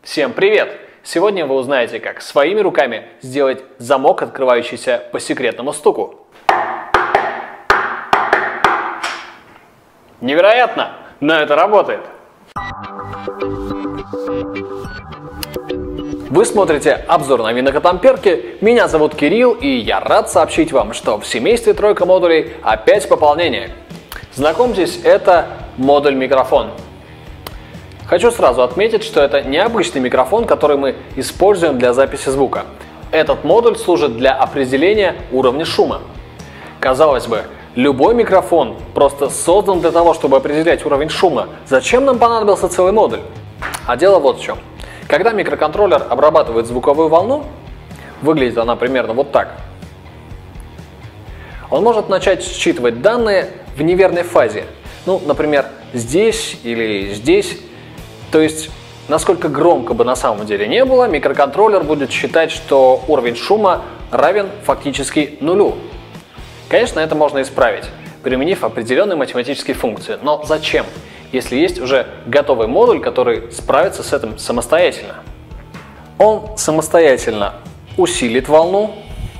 Всем привет! Сегодня вы узнаете, как своими руками сделать замок, открывающийся по секретному стуку. Невероятно, но это работает! Вы смотрите обзор новинок от Амперки, меня зовут Кирилл, и я рад сообщить вам, что в семействе тройка модулей опять пополнение. Знакомьтесь, это модуль микрофон. Хочу сразу отметить, что это необычный микрофон, который мы используем для записи звука. Этот модуль служит для определения уровня шума. Казалось бы, любой микрофон просто создан для того, чтобы определять уровень шума. Зачем нам понадобился целый модуль? А дело вот в чем. Когда микроконтроллер обрабатывает звуковую волну, выглядит она примерно вот так. Он может начать считывать данные в неверной фазе. Ну, например, здесь или здесь. То есть, насколько громко бы на самом деле не было, микроконтроллер будет считать, что уровень шума равен фактически нулю. Конечно, это можно исправить, применив определенные математические функции. Но зачем, если есть уже готовый модуль, который справится с этим самостоятельно? Он самостоятельно усилит волну,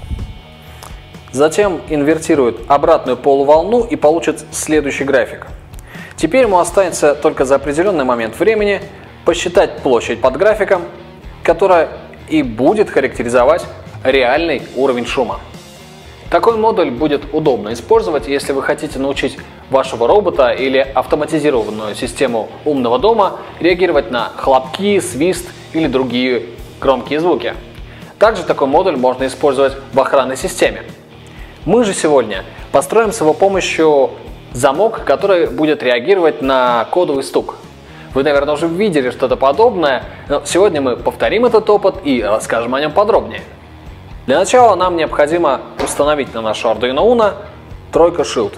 затем инвертирует обратную полуволну и получит следующий график. Теперь ему останется только за определенный момент времени посчитать площадь под графиком, которая и будет характеризовать реальный уровень шума. Такой модуль будет удобно использовать, если вы хотите научить вашего робота или автоматизированную систему умного дома реагировать на хлопки, свист или другие громкие звуки. Также такой модуль можно использовать в охранной системе. Мы же сегодня построим с его помощью замок, который будет реагировать на кодовый стук. Вы, наверное, уже видели что-то подобное, но сегодня мы повторим этот опыт и расскажем о нем подробнее. Для начала нам необходимо установить на нашу Arduino Uno тройка Shield.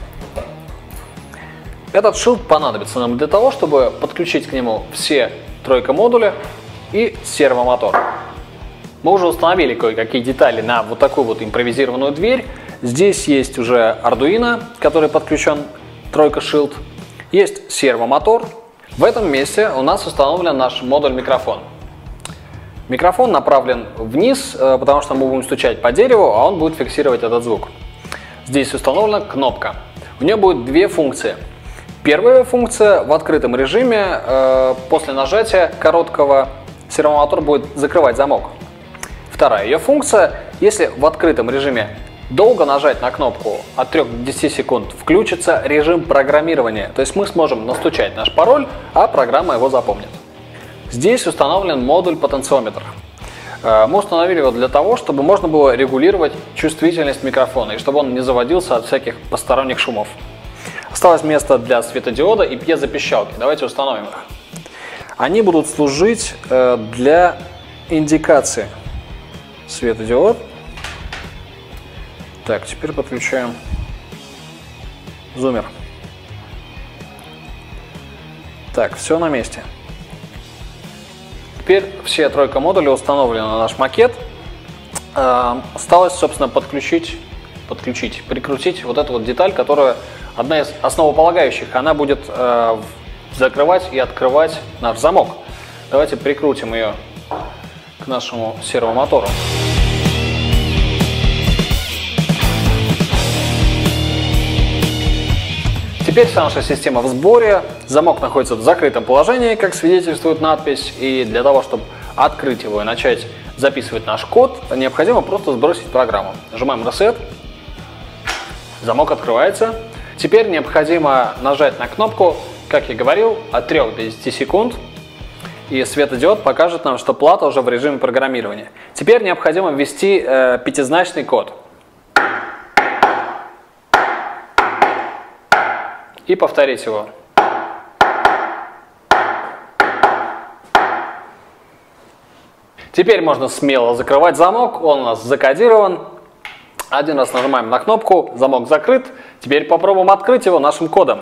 Этот Shield понадобится нам для того, чтобы подключить к нему все тройка модуля и сервомотор. Мы уже установили кое-какие детали на вот такую вот импровизированную дверь. Здесь есть уже Arduino, который подключен тройка Shield. Есть сервомотор. В этом месте у нас установлен наш модуль микрофон. Микрофон направлен вниз, потому что мы будем стучать по дереву, а он будет фиксировать этот звук. Здесь установлена кнопка. У нее будет две функции. Первая функция в открытом режиме. После нажатия короткого сервомотор будет закрывать замок. Вторая ее функция, если в открытом режиме долго нажать на кнопку от 3 до 10 секунд, включится режим программирования. То есть мы сможем настучать наш пароль, а программа его запомнит. Здесь установлен модуль потенциометр. Мы установили его для того, чтобы можно было регулировать чувствительность микрофона и чтобы он не заводился от всяких посторонних шумов. Осталось место для светодиода и пьезопищалки. Давайте установим их. Они будут служить для индикации. Светодиод. Так, теперь подключаем зумер. Так, все на месте. Теперь все тройка модулей установлены на наш макет. Осталось, собственно, прикрутить вот эту вот деталь, которая одна из основополагающих. Она будет закрывать и открывать наш замок. Давайте прикрутим ее к нашему сервомотору. Теперь вся наша система в сборе, замок находится в закрытом положении, как свидетельствует надпись, и для того, чтобы открыть его и начать записывать наш код, необходимо просто сбросить программу. Нажимаем Reset, замок открывается. Теперь необходимо нажать на кнопку, как я говорил, от 3 до 10 секунд, и светодиод покажет нам, что плата уже в режиме программирования. Теперь необходимо ввести пятизначный код. И повторить его. Теперь можно смело закрывать замок, он у нас закодирован. Один раз нажимаем на кнопку, замок закрыт. Теперь попробуем открыть его нашим кодом.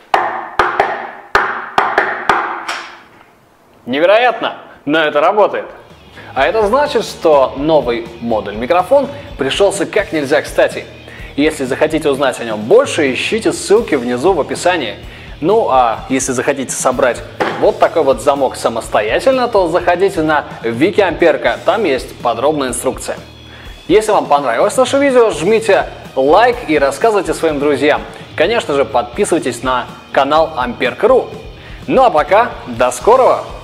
Невероятно, но это работает. А это значит, что новый модуль микрофон пришелся как нельзя кстати. Если захотите узнать о нем больше, ищите ссылки внизу в описании. Ну а если захотите собрать вот такой вот замок самостоятельно, то заходите на Вики Амперка, там есть подробная инструкция. Если вам понравилось наше видео, жмите лайк и рассказывайте своим друзьям. Конечно же, подписывайтесь на канал Амперка.ру. Ну а пока, до скорого!